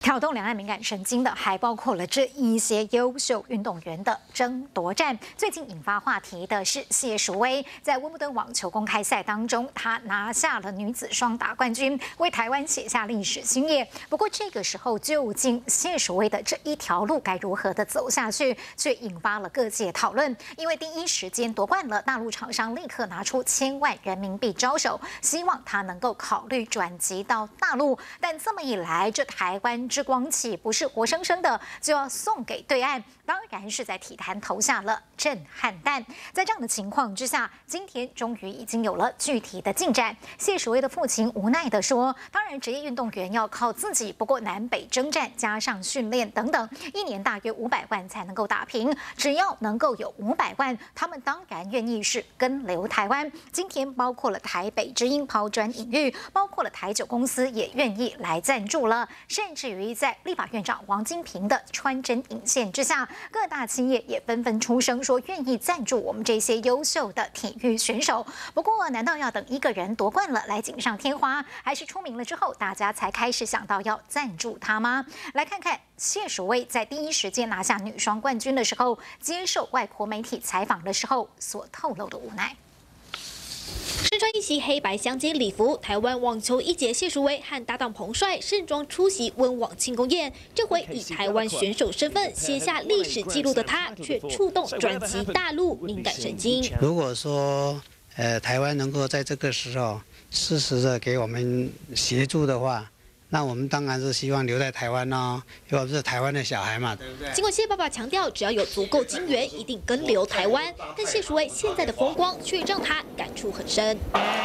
挑动两岸敏感神经的，还包括了这一些优秀运动员的争夺战。最近引发话题的是谢淑薇，在温布顿网球公开赛当中，她拿下了女子双打冠军，为台湾写下历史新页。不过这个时候，究竟谢淑薇的这一条路该如何的走下去，却引发了各界讨论。因为第一时间夺冠了，大陆厂商立刻拿出1000万人民币招手，希望她能够考虑转籍到大陆。但这么一来，这台湾之光岂不是活生生的就要送给对岸？当然是在体坛投下了震撼弹。在这样的情况之下，今天终于已经有了具体的进展。谢淑薇的父亲无奈地说：“当然，职业运动员要靠自己，不过南北征战加上训练等等，一年大约500万才能够打平。只要能够有500万，他们当然愿意是跟留台湾。今天包括了台北之音抛砖引玉，包括了台酒公司也愿意来赞助了，甚至于在立法院长王金平的穿针引线之下，各大企业也纷纷出声说愿意赞助我们这些优秀的体育选手。不过，难道要等一个人夺冠了来锦上添花，还是出名了之后大家才开始想到要赞助他吗？来看看谢淑薇在第一时间拿下女双冠军的时候，接受外国媒体采访的时候所透露的无奈。 身穿一袭黑白相间礼服，台湾网球一姐谢淑薇和搭档彭帅盛装出席温网庆功宴。这回以台湾选手身份写下历史记录的她，却触动转籍大陆敏感神经。 如果说台湾能够在这个时候适时的给我们协助的话，那我们当然是希望留在台湾哦，因为我们是台湾的小孩嘛，对不对？ 尽管谢爸爸强调，只要有足够金援，一定跟留台湾，但谢淑薇现在的风光却让他感触很深。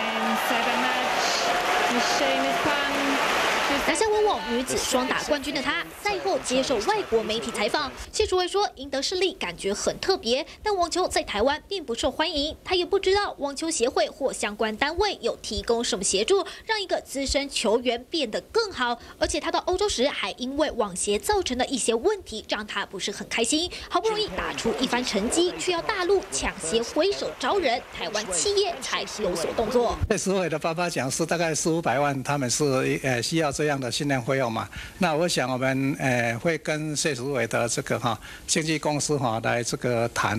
拿下温网女子双打冠军的她，赛后接受外国媒体采访，谢淑薇说，赢得胜利感觉很特别，但网球在台湾并不受欢迎，她也不知道网球协会或相关单位有提供什么协助，让一个资深球员变得更好。而且她到欧洲时，还因为网协造成的一些问题，让她不是很开心。好不容易打出一番成绩，却要大陆抢先挥手招人，台湾企业才有所动作。 谢淑薇的爸爸讲是大概400-500万，他们是需要这样的训练费用嘛？那我想我们会跟谢淑薇的这个经纪公司来这个谈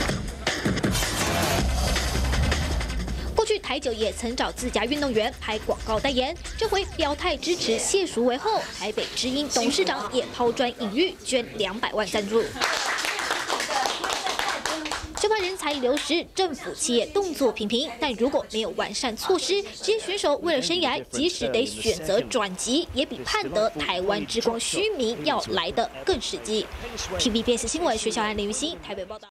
过去台酒也曾找自家运动员拍广告代言，这回表态支持谢淑薇后，台北之音董事长也抛砖引玉，捐200万赞助。就怕人才流失，政府企业动作频频，但如果没有完善措施，职业选手为了生涯，即使得选择转籍，也比盼得台湾之光虚名要来得更实际。TVBS 新闻，薛晓安、林玉欣台北报道。